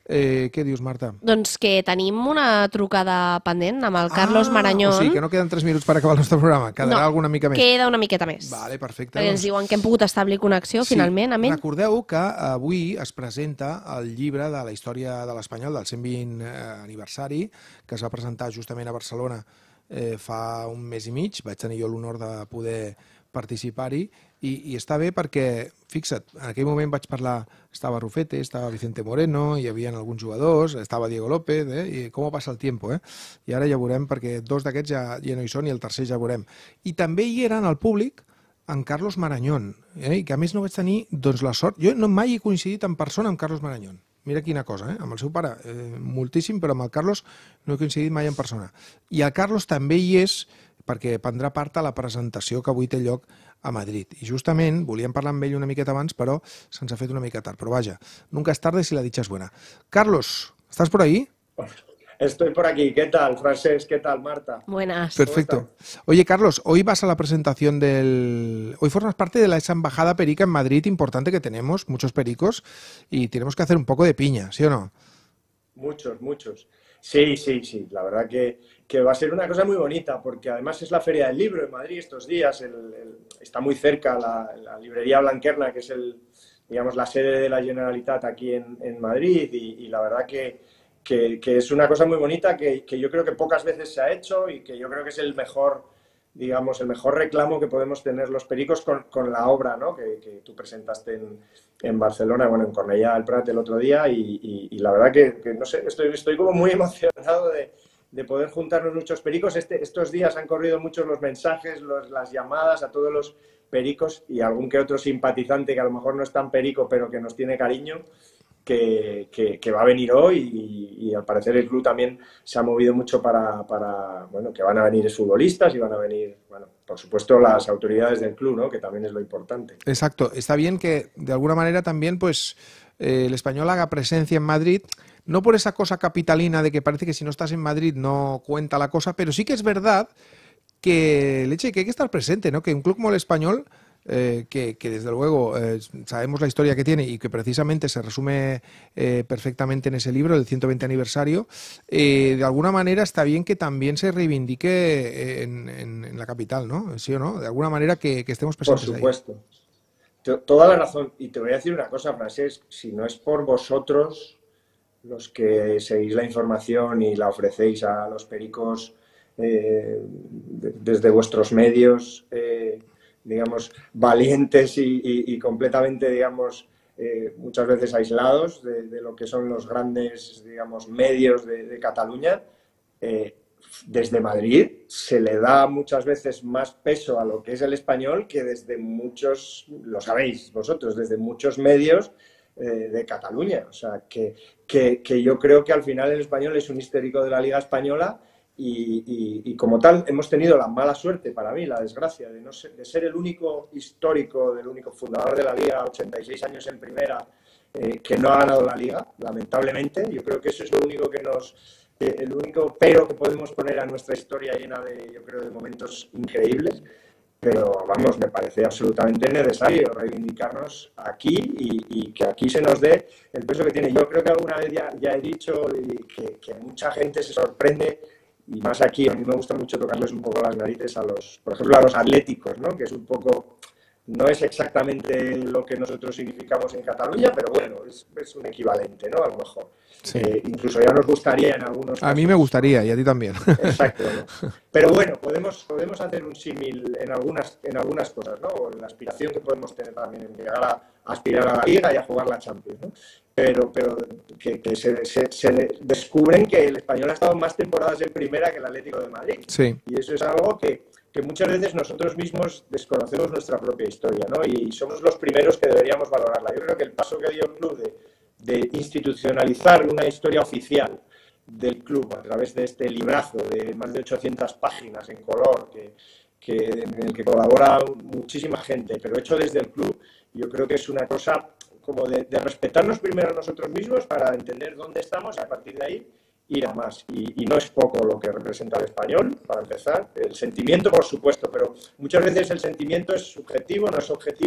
Què dius, Marta? Doncs que tenim una trucada pendent amb el Carlos Marañón. O sigui, que no queden 3 minuts per acabar el nostre programa. Quedarà alguna mica més. Queda una miqueta més. Vale, perfecte. Perquè ens diuen que hem pogut establir connexió, finalment, amb ell. Recordeu que avui es presenta el llibre de la història de l'Espanyol, del 120 aniversari, que es va presentar justament a Barcelona fa un mes i mig. Vaig tenir jo l'honor de poder participar-hi i està bé perquè, fixa't, en aquell moment vaig parlar, estava Rufete, estava Vicente Moreno, hi havia alguns jugadors, estava Diego López, i com passa el tiempo, i ara ja veurem, perquè 2 d'aquests ja no hi són i el tercer ja veurem. I també hi era en el públic en Carlos Marañón, i que a més no vaig tenir doncs, la sort, jo no mai he coincidit en persona amb Carlos Marañón. Mira quina cosa, amb el seu pare, moltíssim, però amb el Carlos no he coincidit mai en persona. I el Carlos també hi és perquè prendrà part a la presentació que avui té lloc a Madrid. I justament volíem parlar amb ell una miqueta abans, però se'ns ha fet una mica tard. Pero vaya, nunca es tarde si la dicha es buena. Carlos, ¿estás por ahí? Estoy por aquí. ¿Qué tal, Francesc? ¿Qué tal, Marta? Buenas. Perfecto. Oye, Carlos, hoy vas a la presentación Hoy formas parte de esa embajada perica en Madrid importante que tenemos, muchos pericos, y tenemos que hacer un poco de piña, ¿sí o no? Muchos. Sí. La verdad que va a ser una cosa muy bonita, porque además es la Feria del Libro en Madrid estos días. Está muy cerca la librería Blanquerna, que es digamos, la sede de la Generalitat aquí en Madrid, y la verdad que es una cosa muy bonita que yo creo que pocas veces se ha hecho y que yo creo que es el mejor reclamo que podemos tener los pericos con la obra, ¿no? que tú presentaste en Barcelona, bueno, en Cornellà del Prat el otro día, y la verdad que no sé, estoy como muy emocionado de poder juntarnos muchos pericos. Estos días han corrido muchos los mensajes, las llamadas a todos los pericos y algún que otro simpatizante que a lo mejor no es tan perico, pero que nos tiene cariño, que va a venir hoy, y al parecer el club también se ha movido mucho para bueno, que van a venir futbolistas y van a venir, bueno, por supuesto las autoridades del club, ¿no? Que también es lo importante. Exacto. Está bien que de alguna manera también pues el Español haga presencia en Madrid, no por esa cosa capitalina de que parece que si no estás en Madrid no cuenta la cosa, pero sí que es verdad que leche, que hay que estar presente, ¿no? Que un club como el Español, que desde luego sabemos la historia que tiene y que precisamente se resume perfectamente en ese libro, el 120 aniversario, de alguna manera está bien que también se reivindique en la capital, ¿no? ¿Sí o no? De alguna manera que estemos presentes. Por supuesto. Ahí. Toda la razón. Y te voy a decir una cosa, Francesc, si no es por vosotros, los que seguís la información y la ofrecéis a los pericos desde vuestros medios, digamos, valientes y completamente, digamos, muchas veces aislados de lo que son los grandes, digamos, medios de Cataluña, desde Madrid se le da muchas veces más peso a lo que es el Español que desde muchos, lo sabéis vosotros, desde muchos medios de Cataluña. O sea, que yo creo que al final el Español es un histórico de la Liga Española. Y como tal hemos tenido la mala suerte, para mí, la desgracia de ser el único histórico, el único fundador de la Liga, 86 años en primera, que no ha ganado la Liga, lamentablemente. Yo creo que eso es lo único el único pero que podemos poner a nuestra historia llena yo creo, de momentos increíbles. Pero vamos, me parece absolutamente necesario reivindicarnos aquí y que aquí se nos dé el peso que tiene. Yo creo que alguna vez ya he dicho que mucha gente se sorprende. Y más aquí, a mí me gusta mucho tocarles un poco las narices por ejemplo, a los atléticos, ¿no? Que es un poco, no es exactamente lo que nosotros significamos en Cataluña, pero bueno, es un equivalente, ¿no? A lo mejor. Sí. Incluso ya nos gustaría en algunos casos. A mí me gustaría, y a ti también. Exacto, ¿no? Pero bueno, podemos hacer un símil en algunas cosas, ¿no? O la aspiración que podemos tener también en llegar a aspirar a la Liga y a jugar la Champions, ¿no? Pero que se descubren que el Español ha estado más temporadas en primera que el Atlético de Madrid. Sí. Y eso es algo que muchas veces nosotros mismos desconocemos nuestra propia historia, ¿no? Y somos los primeros que deberíamos valorarla. Yo creo que el paso que dio el club de institucionalizar una historia oficial del club a través de este librazo de más de 800 páginas en color en el que colabora muchísima gente, pero hecho desde el club, yo creo que es una cosa como de respetarnos primero a nosotros mismos para entender dónde estamos y a partir de ahí ir a más. Y no es poco lo que representa el Español, para empezar. El sentimiento, por supuesto, pero muchas veces el sentimiento es subjetivo, no es objetivo,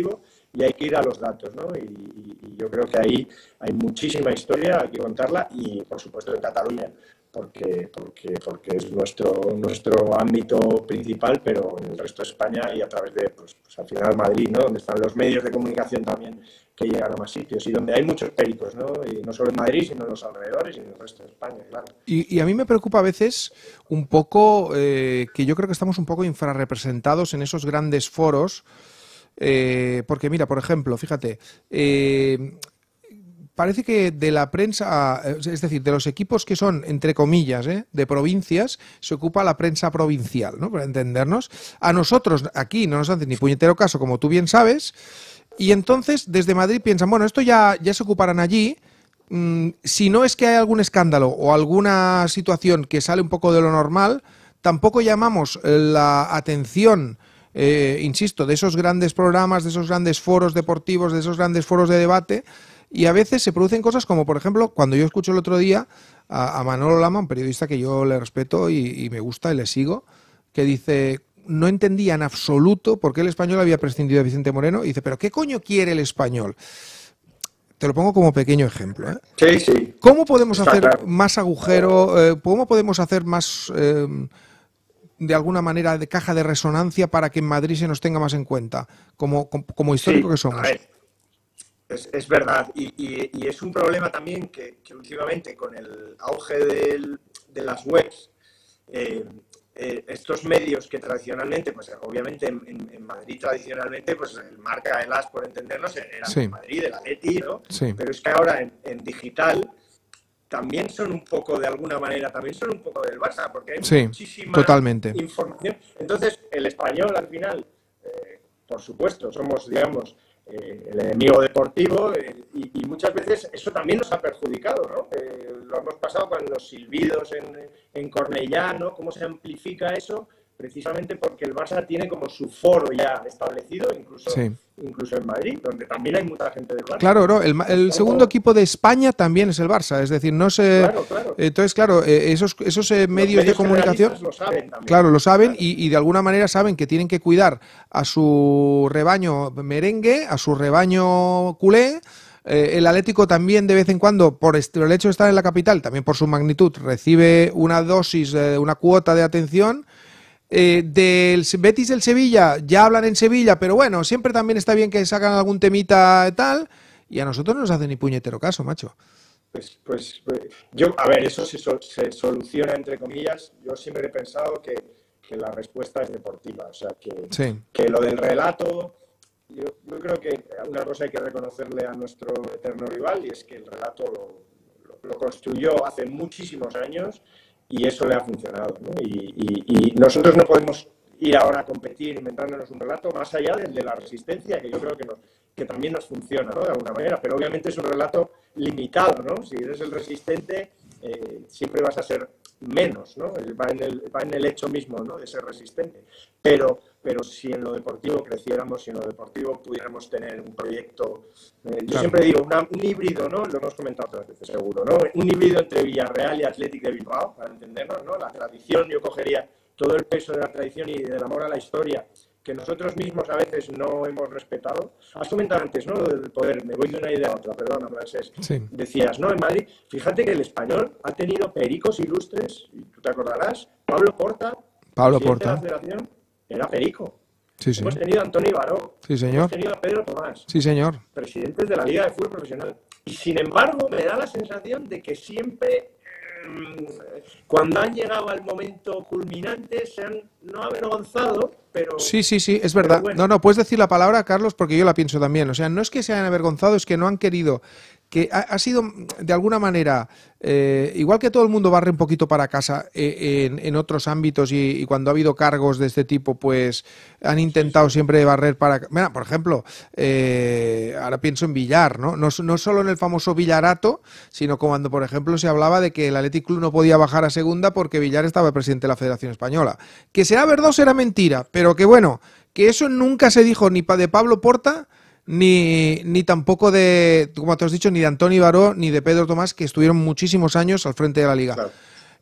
y hay que ir a los datos, ¿no? Y yo creo que ahí hay muchísima historia, hay que contarla, y por supuesto en Cataluña, porque es nuestro ámbito principal, pero en el resto de España y a través de, pues al final Madrid, ¿no? Donde están los medios de comunicación también que llegan a más sitios y donde hay muchos pericos, ¿no? Y no solo en Madrid, sino en los alrededores y en el resto de España, claro. Y a mí me preocupa a veces un poco que yo creo que estamos un poco infrarrepresentados en esos grandes foros, porque mira, por ejemplo, fíjate, parece que de la prensa, es decir, de los equipos que son, entre comillas, de provincias, se ocupa la prensa provincial, ¿no? Para entendernos. A nosotros aquí no nos hacen ni puñetero caso, como tú bien sabes, y entonces desde Madrid piensan, bueno, esto ya se ocuparán allí. Si no es que hay algún escándalo o alguna situación que sale un poco de lo normal, tampoco llamamos la atención, insisto, de esos grandes programas, de esos grandes foros deportivos, de esos grandes foros de debate. Y a veces se producen cosas como, por ejemplo, cuando yo escucho el otro día a Manolo Lama, un periodista que yo le respeto y me gusta y le sigo, que dice, no entendía en absoluto por qué el Español había prescindido de Vicente Moreno, y dice, ¿pero qué coño quiere el Español? Te lo pongo como pequeño ejemplo, ¿eh? Sí, sí. ¿Cómo podemos hacer claro. más agujero? ¿Cómo podemos hacer más, de alguna manera, de caja de resonancia para que en Madrid se nos tenga más en cuenta, como histórico que somos? A ver. Es verdad, y es un problema también que últimamente con el auge de las webs, estos medios que tradicionalmente, pues obviamente en Madrid tradicionalmente, pues el Marca, el AS, por entendernos, era Sí. Madrid, el Atleti, ¿no? Sí. Pero es que ahora en digital también son un poco, de alguna manera, también son un poco del Barça, porque hay muchísima totalmente. información. Entonces, el Español al final, por supuesto, somos, digamos, el enemigo deportivo, y muchas veces eso también nos ha perjudicado, ¿no? Lo hemos pasado con los silbidos en Cornellá, ¿no? Cómo se amplifica eso, precisamente porque el Barça tiene como su foro ya establecido, incluso en Madrid, donde también hay mucha gente del Barça. Claro, no, el segundo equipo de España también es el Barça, es decir, no se... Claro. Entonces, claro, esos medios de comunicación, lo saben también. claro, lo saben, Claro. y de alguna manera saben que tienen que cuidar a su rebaño merengue, a su rebaño culé. El Atlético también de vez en cuando, por el hecho de estar en la capital, también por su magnitud, recibe una dosis, una cuota de atención. Del Betis, del Sevilla, ya hablan en Sevilla, pero bueno, siempre también está bien que sacan algún temita y tal, y a nosotros no nos hace ni puñetero caso, macho. Pues yo, a ver, eso se soluciona entre comillas. Yo siempre he pensado que la respuesta es deportiva, o sea, que lo del relato, yo creo que una cosa hay que reconocerle a nuestro eterno rival, y es que el relato lo construyó hace muchísimos años, y eso le ha funcionado, ¿no? Y nosotros no podemos ir ahora a competir inventándonos un relato más allá del de la resistencia, que yo creo que también nos funciona, ¿no? De alguna manera, pero obviamente es un relato limitado, ¿no? Si eres el resistente, siempre vas a ser menos, ¿no? Va en el hecho mismo, ¿no? De ser resistente. Pero si en lo deportivo creciéramos, si en lo deportivo pudiéramos tener un proyecto, yo siempre digo, un híbrido, ¿no? Lo hemos comentado otras veces, seguro, ¿no? Un híbrido entre Villarreal y Athletic de Bilbao, para entendernos, ¿no? La tradición, yo cogería todo el peso de la tradición y del amor a la historia, que nosotros mismos a veces no hemos respetado. Has comentado antes, ¿no? Lo del poder, me voy de una idea a otra, perdona, Francesc. Sí. Decías, ¿no? En Madrid, fíjate que el Español ha tenido pericos ilustres, y tú te acordarás, Pablo Porta, presidente de la Federación, era perico. Sí, sí. Hemos tenido a Antonio Baró. Sí, señor. Hemos tenido a Pedro Tomás. Sí, señor. Presidentes de la Liga de Fútbol Profesional. Y sin embargo, me da la sensación de que siempre, cuando han llegado al momento culminante, se han no avergonzado, pero... Sí, es verdad. Bueno. No, puedes decir la palabra, Carlos, porque yo la pienso también. O sea, no es que se hayan avergonzado, es que no han querido... Que ha sido, de alguna manera, igual que todo el mundo barre un poquito para casa en otros ámbitos, y cuando ha habido cargos de este tipo, pues han intentado siempre barrer para... Mira, por ejemplo, ahora pienso en Villar, ¿no? No solo en el famoso Villarato, sino cuando, por ejemplo, se hablaba de que el Athletic Club no podía bajar a segunda porque Villar estaba presidente de la Federación Española. Que será verdad o será mentira, pero que bueno, que eso nunca se dijo ni de Pablo Porta, ni tampoco de, como te has dicho, ni de Antonio Baró, ni de Pedro Tomás, que estuvieron muchísimos años al frente de la Liga. Claro.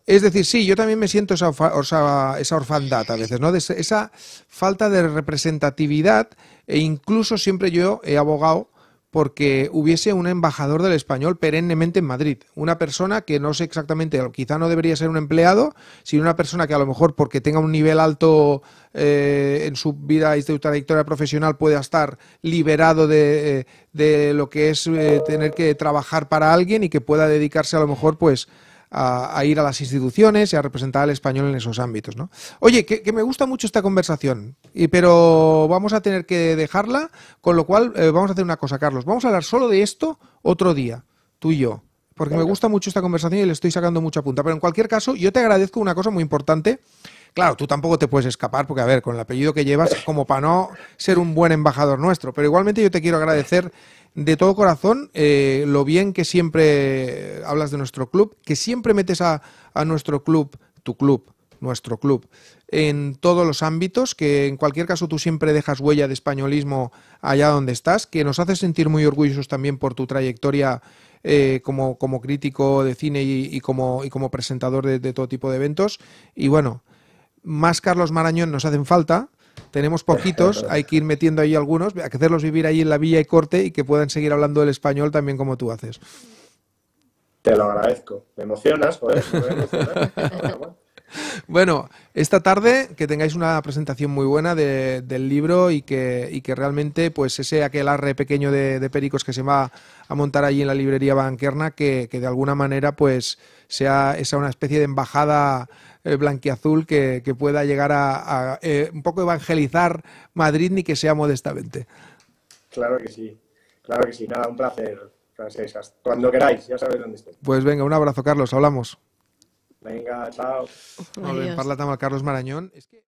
Es decir, sí, yo también me siento esa orfandad a veces, ¿no? Esa falta de representatividad, e incluso siempre yo he abogado porque hubiese un embajador del español perennemente en Madrid. Una persona que no sé exactamente, quizá no debería ser un empleado, sino una persona que a lo mejor porque tenga un nivel alto en su vida y su trayectoria profesional pueda estar liberado de lo que es tener que trabajar para alguien y que pueda dedicarse a lo mejor pues a ir a las instituciones y a representar al español en esos ámbitos, ¿no? Oye, que me gusta mucho esta conversación, pero vamos a tener que dejarla, con lo cual vamos a hacer una cosa, Carlos. Vamos a hablar solo de esto otro día, tú y yo, porque me gusta mucho esta conversación y le estoy sacando mucha punta. Pero en cualquier caso, yo te agradezco una cosa muy importante. Claro, tú tampoco te puedes escapar, porque a ver, con el apellido que llevas, como para no ser un buen embajador nuestro, pero igualmente yo te quiero agradecer de todo corazón lo bien que siempre hablas de nuestro club, que siempre metes a nuestro club, tu club, nuestro club, en todos los ámbitos, que en cualquier caso tú siempre dejas huella de españolismo allá donde estás, que nos hace sentir muy orgullosos también por tu trayectoria como crítico de cine y como presentador de todo tipo de eventos. Y bueno, más Carlos Marañón nos hacen falta. Tenemos poquitos, hay que ir metiendo ahí algunos, hay que hacerlos vivir ahí en la Villa y Corte y que puedan seguir hablando el español también como tú haces. Te lo agradezco. Me emocionas, joder. Me voy a emocionar. Bueno, esta tarde que tengáis una presentación muy buena del libro y que realmente pues ese aquelarre pequeño de pericos que se va a montar allí en la librería Banquerna que de alguna manera pues sea esa una especie de embajada blanquiazul que pueda llegar a un poco evangelizar Madrid, ni que sea modestamente. Claro que sí, nada, un placer, Francesc. Cuando queráis, ya sabéis dónde estoy. Pues venga, un abrazo, Carlos, hablamos. Venga, chao. Molt bé, hem parlat amb el Carlos Marañón.